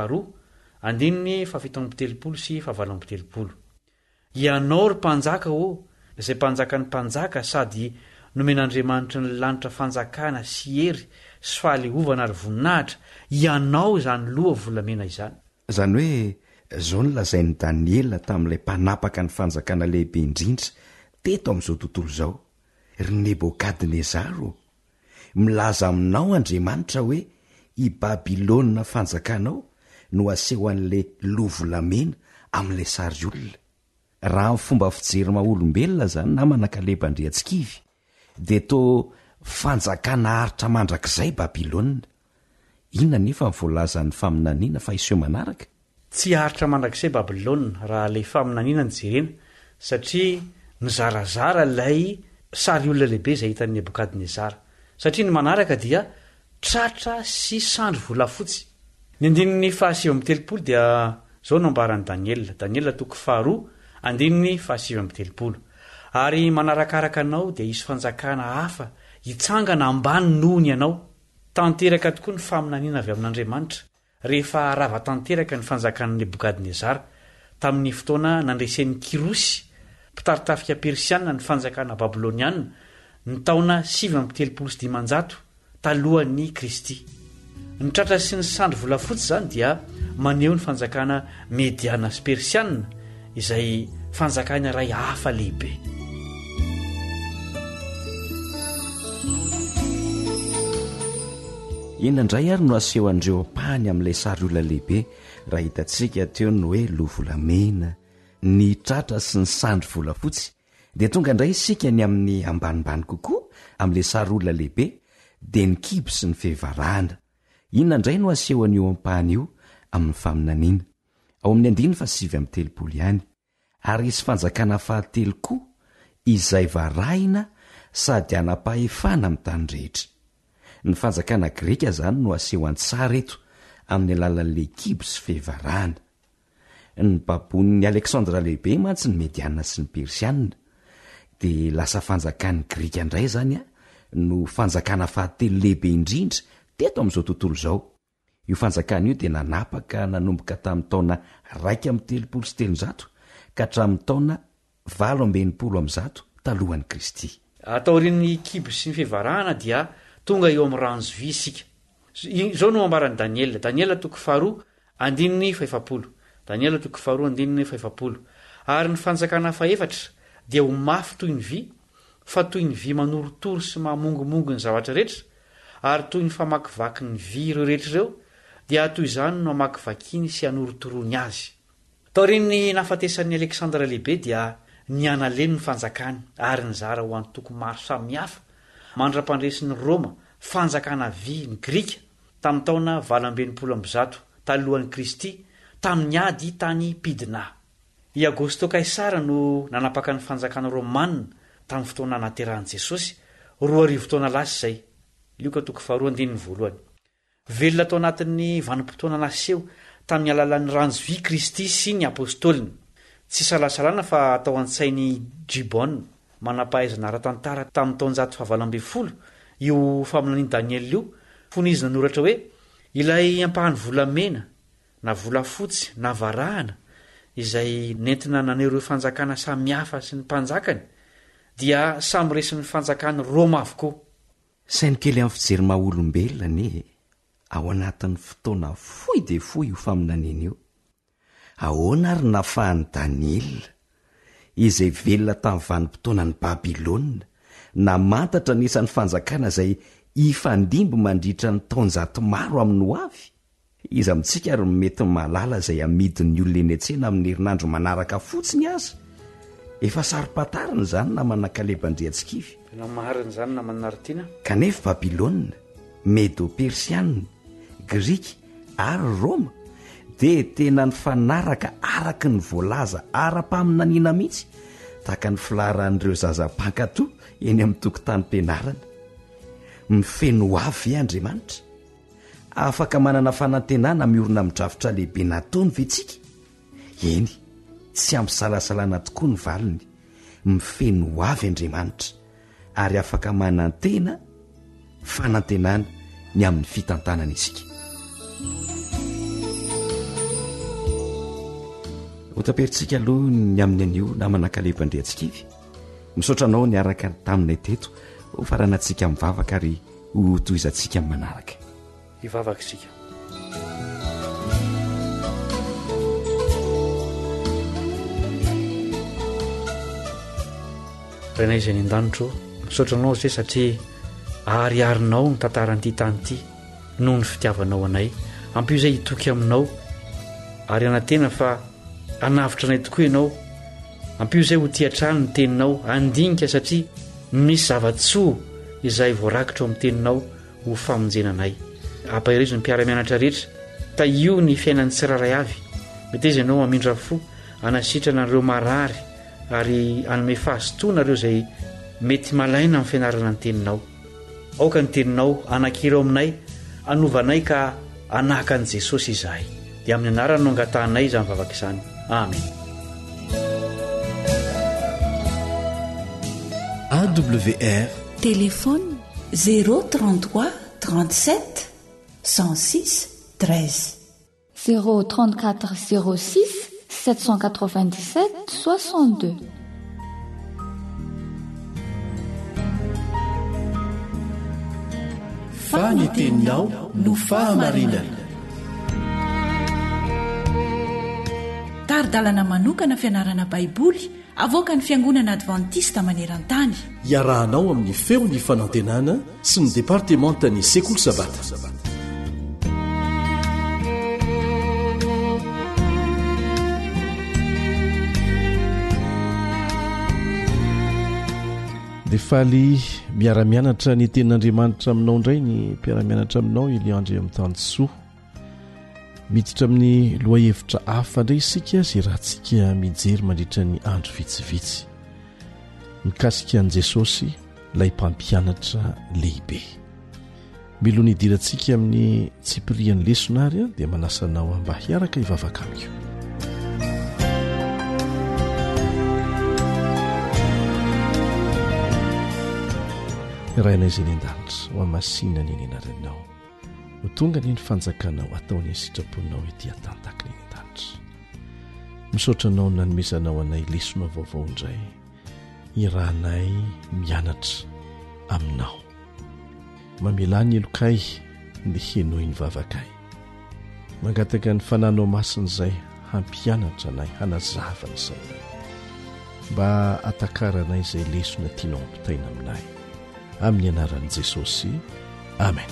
2:7 sy 7. Ianao ry mpanjaka izay mpanjakan'ny mpanjaka sady nomen'Andriamanitra ny lanitra fanjakana sy hery sy fahaleovana ary voninahitra, ianao izany loha volamena izany. Zany hoe zao nolazain'ny Daniela tamin'ilay mpanapaka ny fanjakana lehibe indrindra teto amin'izao tontolo izao. Ry Nebokadnezaro, milaza aminao Andriamanitra hoe i Babilôna fanjakanao no aseho an'ilay loha volamena amin'ilay sary olona. Raha amin'ny fomba fijery maha-olombelona zany na manakalebandriatsikivy, dia to fanjakana haritra mandrakizay Babilôna. Inona nefa ny voalazan'ny faminaniana fa iseho manaraka? Tsy haritra mandrakizay Babilôna raha ilay faminaniana ny jerena, satria nizarazara ilay sary olona lehibe izay hitan'ny Nebokadnezara. Satria ny manaraka dia tratra sy sandry volafotsy. Ny 7 dia zao no ambaran'i Daniela, Daniela 2:7. Ary manarakaraka anao dia isy fanjakana hafa hitsangana ambany noho ny ianao. Tanteraka tokoa ny faminaniana avy amin'Andriamanitra rehefa rava tanteraka ny fanjakan'i Nebokadnezara tamin'ny fotoana nandresen'ny Kirosy, mpitaritarika Persiana ny fanjakana Babilôniana ny taona 775 talohan'ny Kristy. Ny tratra sy ny sandry volafotsy zany dia maneho ny fanjakana Mediana sy Persiana izay fanjakana iray hafa lehibe. Inona indray ary no aseho andreo ampahany amin'ilay sary olona lehibe raha hitantsika teo ny hoe loha volamena, ny tratra sy ny sandry volafotsy, dia tonga indray isika ny amin'ny ambanimbany kokoa amin'ilay sary olona lehibe dia ny kibo sy ny fihevarahana. Inona indray no aseho an'io ampahany io amin'ny faminaniana? Ao amin'ny 7 ihany. Ary isy fanjakana fahatelo koa izay varahina sady anam-pahefana amin'ny tany rehetra. Ny fanjakana Greka zany no aseho an-tsara eto amin'ny alalan'ilay kibo sy fihevarahana. Ny babon'ny Aleksandra lehibe mantsy ny Mediana sy ny Persiana, dia lasa fanjakan'ny Greka indray zany no fanjakana fahatelo lehibe indrindra teto amin'izao tontolo izao. Io fanjakana io dia nanapaka nanomboka tamin'ny taona 1:300 ka hatramin'ny taona 8:90 talohan'ny Kristy. Ataorin'ny kibo sy ny fihevarahana dia tonga eo amin'ny ranjovy isika. Izao no ambaran'i Daniela, Daniela 2:7. Daniela 2:7. Ary ny fanjakana faefatra dia ho mafy toy ny vy, fa toy ny vy manorotoro sy mahamongomongo ny zavatra rehetra, ary toy ny famakivaky ny vy ireo rehetra ireo, dia toy izany no amakivakiany sy anorotorony azy. Taorin'ny nahafatesan'ny Aleksandra lehibe dia ny analeny ny fanjakany ary nizara ho antoko maro samihafa mandra-pandresin'ny Roma fanjakana vy ny Grika tamin'ny taona 890 talohan'ny Kristy tamin'ny ady tany Pidina. I Agosto Kaisara no nanapaka ny fanjakana Romanina tamin'ny fotoana nahaterahan'i Jesosy 2 taona lasa izay. Luka 2:1. Velona tao anatin'ny vanim-potoana naseho tamin'ny alalan'ny ranjovy Kristy sy ny apôstôlina. Tsy salasalana fa atao an-tsainy Gibon manampahaizana ara-tantara tamin'ny taona 120 io faminanian'i Daniela io, fonizina noratra hoe ilay ampahany volamena na volafotsy na varahana izay nentina naneho ireo fanjakana samihafa sy ny mpanjakany dia samy resin'ny fanjakany Roma avokoa. Sainy kely amin'ny fijery maha-olombelona anie, ao anatin'ny fotoana fohy dia fohy io faminaniana io. Ahoana ary nafahan'i Daniela izay velona tamin'ny vanim-potoanan'ny Babilôna namantatra nisan'ny fanjakana izay ifandimby mandritra ny taonjato maro amin'ny ho avy. Iza amintsika ary mety malala izay amidin'ny olona eny an-tsena amin'ny herinandro manaraka fotsiny aza. Efa sarim-patarina zany na manankalebandriatsikivy. Tena marina zany na manaritiana. Kanefa Babilôna, Medo-Persiana, Grika ary Roma dia tena ny fanaraka araky ny voalaza ara-paminaniana mihitsy tahaka ny filaharan'ireo zazam-pankato eny amin'ny tokotany-pianarana. Mifeno avy Andriamanitra. afaka manana fanantenana miorina midrafitra lehibe natony ve tsika? Eny, tsy ampy salasalana tokoa ny valiny, mifeno ho avy Andriamanitra, ary afaka manantena fanantenana ny amin'ny fitantanana isika. Ho taperitsika aloha ny amin'ny anio na manankalepandreantsika ivy. Misaotra anao ny araka taminay teto ho faranantsika mivavaka ary ho toizantsika amin'ny manaraka. Hivavaka isika. Rainay izay ny an-danitro, misaotra anao zay satria ariarinao ny tantaran'ity tany ity noho ny fitiavanao anay. Ampio izay hitoky aminao ary anantena fa anavitra anay tokoa ianao. Ampio izay ho tiatrano ny teninao, andinika satria misy zavatsoa izay voarakitra amin'ny teninao ho famonjenanay. Ampahirizo ny mpiara-mianatra rehetra, taio ny fiainan'ny tsiraray avy. Mety izy ianao mamindra fo, anasitrana ireo marary ary anome fahazotoanareo izay mety malaina amin'ny fianarana ny teninao. Aoka ny teninao anakireo aminay, anovanay ka anaka an'i Jesosy izahay. Dia amin'ny anarany no angatahanay izany vavaka izany. Amen. AWR Téléphone 033 37 106 13 034 06 797 62. Faniteninao no fahamarinana. Taridalana manokana fianarana baiboly avoaka ny Fiangonana Adventista maneran-tany. Iarahanao amin'ny feon'ny fanantenana sy ny departementan'ny sekoly sabata. Dia faly miara-mianatra ny tenin'Andriamanitra aminao indray ny mpiara-mianatra aminao Eliandre amin'ny Tansoa. Miditra amin'ny loha-hevitra hafa indray isika izay rahantsika mijery mandritra ny andro vitsivitsy. Mikasika an'i Jesosy ilay mpampianatra lehibe. Miloha ny idirantsika amin'ny tsipirian'ny lesonary dia manasanao mba hiaraka hivavaka amiko. Rainay izay ny an-danitra ho amasina ny anaranao, ho tonga ny fanjakanao ataony sitraponao ety an-tantaky ny an-danitra. Misaotra anao nanomezanao anay lesona vaovao indray, irahanay mianatra aminao. Mamelany elokay ny henoy ny vavakay. Mangataka ny fananao masina izay hampianatra anay, hanazavana sainay, mba atakaranay izay lesona tianao ampitaina aminay. Amin'ny anaran'i Jesosy. Amen.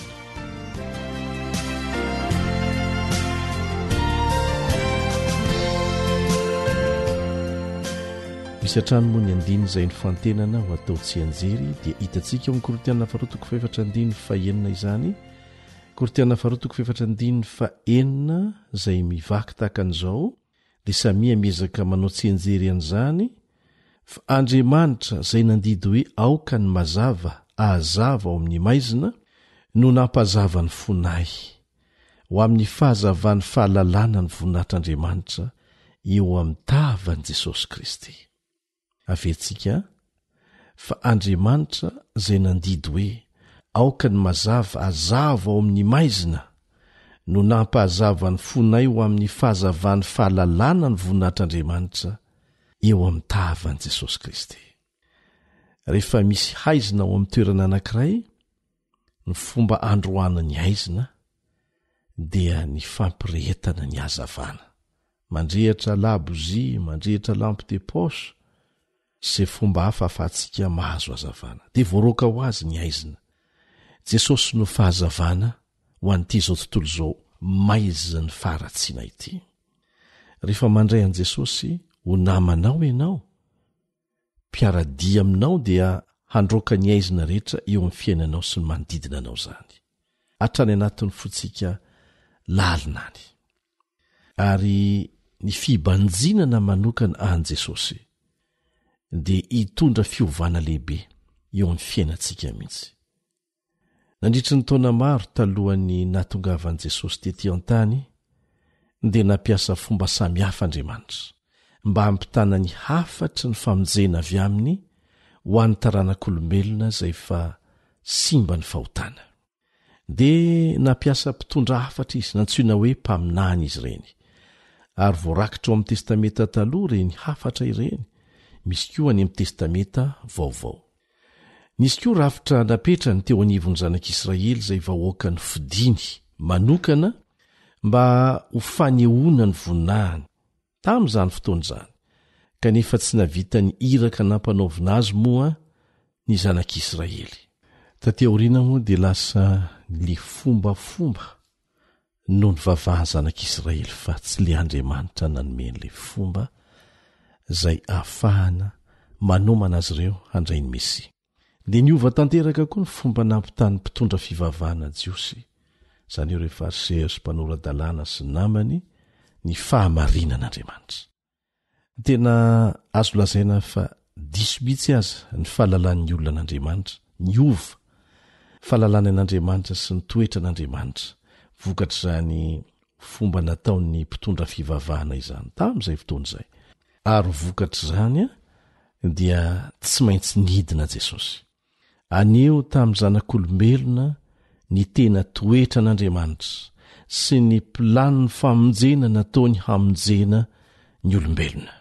Misy hatrany moa ny andiny izay ny fantenana ho atao tsy anjery dia hitantsika amin'ny Korinthiana faharotoko faefatra andiny faenina izany. Korinthiana faharotoko faefatra andiny faenina izay mivaky tahaka an'izao dia samia miezaka manao tsy anjery an'izany, fa Andriamanitra izay nandidy hoe aoka ny mazava ahazava ao amin'ny maizina no nampazava ny fonay ho amin'ny fahazavany fahalalana ny voninahitr'Andriamanitra eo amin'ny tavan'i Jesosy Kristy. Averitsika fa Andriamanitra izay nandidy hoe aoka ny mazava ahazava ao amin'ny maizina no nampahazava ny fonay ho amin'ny fahazavany fahalalana ny voninahitr'Andriamanitra eo amin'ny tavan'i Jesosy Kristy. Rehefa misy haizina ao amin'ny toerana anankiray, ny fomba androana ny haizina dia ny fampirehetana ny hazavana. Mandrehatra labozia, mandrehatra lampe de poche, izay fomba hafa ahafahantsika mahazo hazavana. Dia voaroka ho azy ny haizina. Jesosy no fahazavana ho an'ity izao tontolo izao maizina faharatsiana ity. Rehefa mandray an'i Jesosy ho namanao ianao, mpiaradia aminao dia handroaka ny aizina rehetra eo amin'ny fiainanao sy ny manodidina anao izany. Hatrany anatin'ny fontsika lalinany. Ary ny fibanjinana manokana an' Jesosy dia hitondra fiovana lehibe eo amin'ny fiainantsika mihitsy. nandritry ny taona maro talohan'ny nahatongavan'i Jesosy tetỳ an-tany dia nampiasa fomba samihafa Andriamanitra mba hampitana ny hafatry ny famonjena avy aminy ho an'ny taranak'olombelona izay fa simba ny fahotana. Dia nampiasa mpitondra hafatra izy, nantsoina hoe mpaminany izy ireny. Ary voarakitra ao amin'ny testamenta taloha ireny hafatra ireny, misy koa any amin'ny testamenta vaovao. Nisy koa rafitra napetrany teo anivon'ny zanak'Israely izay vahoaka ny fidiny manokana mba ho fanehoana ny voninahiny tamin'izany fotoana izany, kanefa tsy navita ny iraka nampanaovina azy moa ny zanak'Israely. Taty aoriana moa dia lasa ny fombafomba no nivavaha zanak'Israely fa tsy le Andriamanitra nanomen'ilay fomba izay ahafahana manomana azy ireo handray ny Mesia. Dia niova tanteraka koa ny fomba nampitany mpitondra fivavahana jiosy, izany ireo fariseo sy mpanoradalàna sy namany, ny fahamarinan'Andriamanitra. Tena azo lazaina fa disibitsy aza ny fahalalan'ny olona n'Andriamanitra, niova fahalalana an'Andriamanitra sy ny toetra n'Andriamanitra, vokatr'izany fomba nataon'ny mpitondra fivavahana izany tamin'izay fotoana izay. Ary vokatr'izany dia tsy maintsy nidina Jesosy. Aneo tamin'ny zanak'olombelona ny tena toetra n'Andriamanitra sy ny planiny famonjena nataony hamonjena ny olombelona.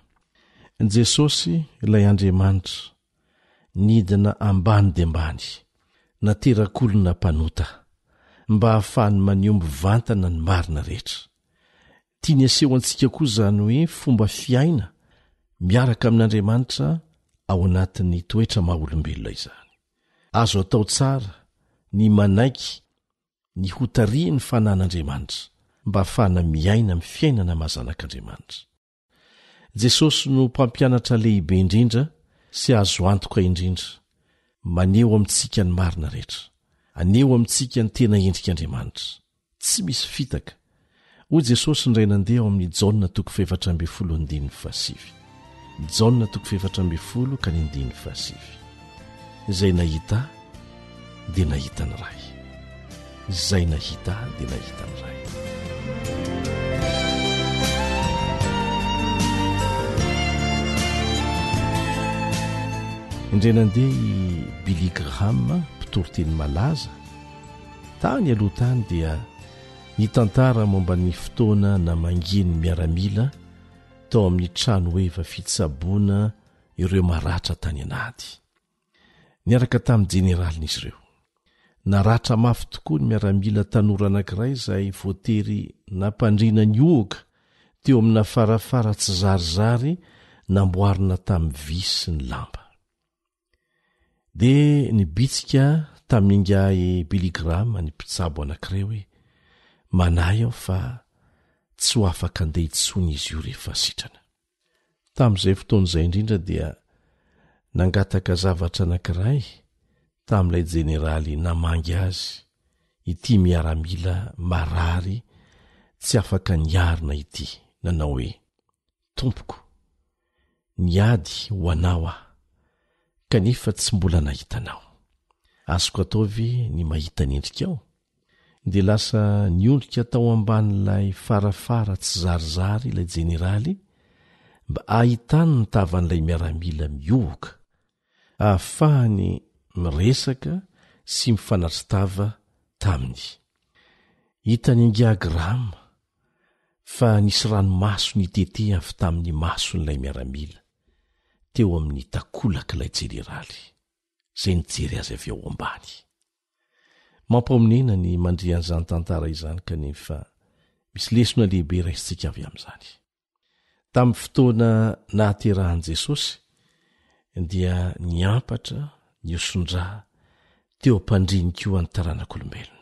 Jesosy, ilay Andriamanitra, nidina ambany dia ambany, naterak'olona mpanota, mba hahafahany maniomby vantana ny marina rehetra. Tiany aseho antsika koa izany hoe fomba fiaina miaraka amin'Andriamanitra ao anatin'ny toetra maha-olombelona izany. Azo atao tsara ny manaiky ny hotarian'ny fanan'Andriamanitra mba hahafahana miaina amin'ny fiainana mahazanak'Andriamanitra. Jesosy no mpampianatra lehibe indrindra sy azo antoka indrindra, maneho amintsika ny marina rehetra, aneho amintsika ny tena endrik'Andriamanitra, tsy misy fitaka. Hoy Jesosy indray nandeha ao amin'ny Jaona 4:7. Jaona 4:7 izay nahita dia nahita ny ray, izay nahita dia nahita ny ray. Indray nandeha i Billy Graham, mpitoroteny malaza tany aloha tany, dia nitantara momba ny fotoana namangeny miaramila tao amin'ny trano eva fitsaboana ireo maratra tany anaty. Niaraka tamin'ny jeneralin'izy ireo. Naratra mafy tokoa ny miaramila tanora anankiray izay voatery nampandrina ny ohoka teo amina farafara tsy zarizary namboarina tamin'ny vy sy ny lamba. Dia nibitsika tamin'ny ingahy Billy Graham ny mpitsabo anankiray hoe, manahy aho fa tsy ho afaka andeha intsony izy io rehefa sitrana. Tamin'izay fotoana izay indrindra dia nangataka zavatra anankiray tamin'ilay jeneraly namangy azy, ity miaramila marary tsy afaka niarina ity, nanao hoe, Tompoko, niady ho anao aho, kanefa tsy mbola nahitanao. Azoko atao ve ny mahita ny endrikao? Dia lasa niondrika tao ambanin'ilay farafara tsy zarizary ilay jeneraly mba ahitany ny tavan'ilay miaramila miohoka, ahafahany miresaka sy mifanatritava taminy. Hitany Graham fa nisy ranomaso nitete avy tamin'ny mason'ilay miaramila teo amin'ny takolak'ilay jeneraly izay nijery azy avy ao ambany. Mampaominena ny mandrian'izany tantara izany, kanefa misy lesona lehibe raisintsika avy amin'izany. Tamin'ny fotoana nahaterahan'i Jesosy dia niampatra niosondra teo ampandrinyko an'ny taranak'olombelona.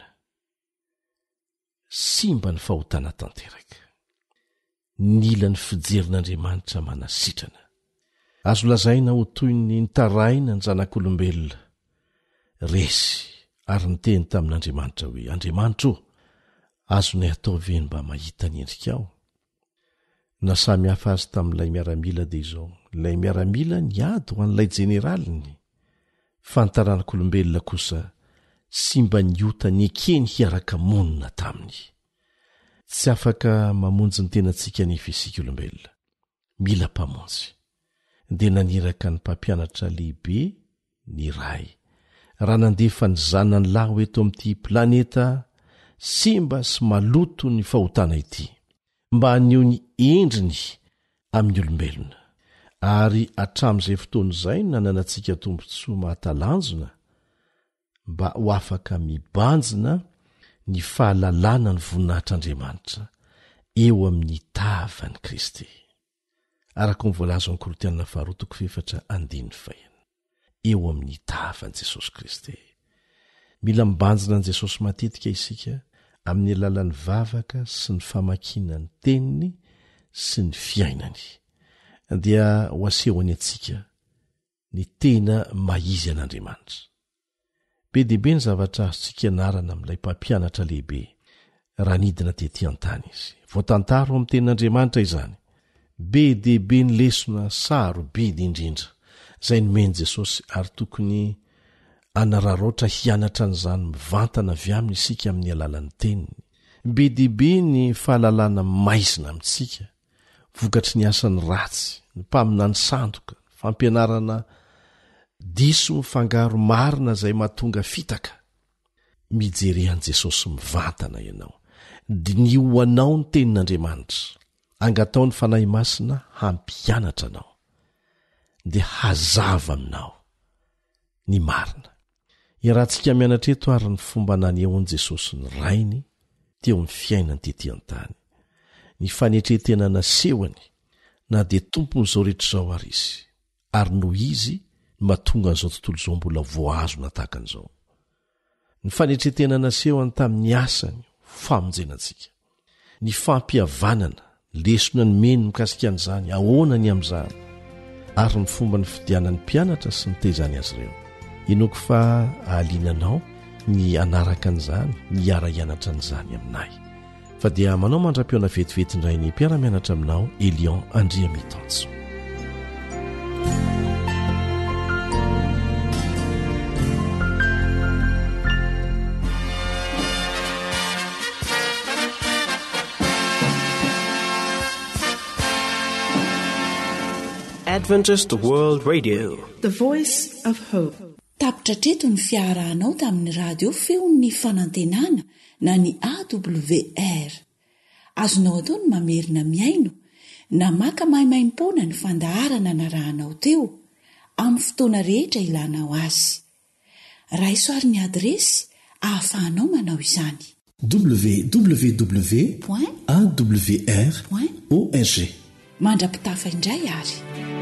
Simba ny fahotana tanteraka, nila ny fijerin'Andriamanitra manasitrana. Azo lazaina ho toy ny nitaraina ny zanak'olombelona resy ary niteny tamin'Andriamanitra hoe, Andriamanitra o, azonay atao ve mba mahita ny endrikao? Na samy hafa azy tamin'ilay miaramila dia izao, ilay miaramila niady ho an'ilay jeneraliny, fa ny taranak'olombelona kosa sy mba niota ny ekeny hiaraka monina taminy. Tsy afaka mamonjy ny tenantsika ny fisika olombelona. Mila mpamonjy. Dia naniraka ny mpampianatra lehibe ny ray. Raha nandefa ny zanany lahy eto amin'ity planeta simba sy maloto ny fahotana ity, mba haneo ny endriny amin'ny olombelona. Ary hatramin'izay fotoana izay nananantsika tombontsoa mahatalanjona mba ho afaka mibanjina ny fahalalana ny voninahitr'Andriamanitra eo amin'ny tavan'i Kristy. Araka ny voalaza ny Korintianina 2:4-5 eo amin'ny tavan'i Jesosy Kristy. Mila mibanjina an' Jesosy matetika isika amin'ny alalan'ny vavaka sy ny famakiana ny teniny sy ny fiainany, dia ho asehony antsika ny tena maizy an'Andriamanitra. Be diaibe ny zavatra azontsika ianarana amin'ilay mpampianatra lehibe raha nidina tetỳ an-tany izy. Voatantaro amin'ny tenin'Andriamanitra izany. Be diaibe ny lesona sarobidy indrindra izay nomeny Jesosy, ary tokony anararoatra hianatra n'izany mivantana avy aminy isika amin'ny alalan'ny teniny. Be diaibe ny fahalalana maizina amintsika, vokatry ny asany ratsy, ny mpaminany sandoka, fampianarana diso mifangaro marina izay mahatonga fitaka. Mijery an'i Jesosy mivantana ianao, ny ho anao ny tenin'Andriamanitra, angatao ny fanahy masina hampianatra anao, dia hazava aminao ny marina. Iarahantsika mianatra eto ary ny fomba nanehoan'i Jesosy ny rainy teo amin'ny fiainany tetỳ an-tany, ny fanetretena nasehony na dia tompon'izao rehetra izao ary izy, ary noho izy mahatonga an'izao tontolo izao mbola voazona tahaka an'izao. Ny fanetretena nasehony tamin'ny asany famonjenantsika, ny fampihavanana, lesona ny meny mikasika an'izany, ahoana ny amin'izany, ary ny fomba ny fidianan'ny mpianatra sy ny tezany azy ireo. Enoko fa ahalinanao ny anaraka an'izany, ny ara-ianatra an'izany aminay. Fa dia manao mandra-piona vetivety indray ny mpiara-mianatra aminao Elion Andria Mitanso. Adventist World Radio, The Voice of Hope. Tapitra treto ny fiarahanao tamin'ny radio feon'ny fanantenana na ny AWR. Azonao atao ny mamerina miaino na maka mahimaimpona ny fandaharana narahanao teo amin'ny fotoana rehetra ilanao azy. Raisoaryn'ny adresy ahafahanao manao izany. www.awr.org. Mandrapitafa indray ary.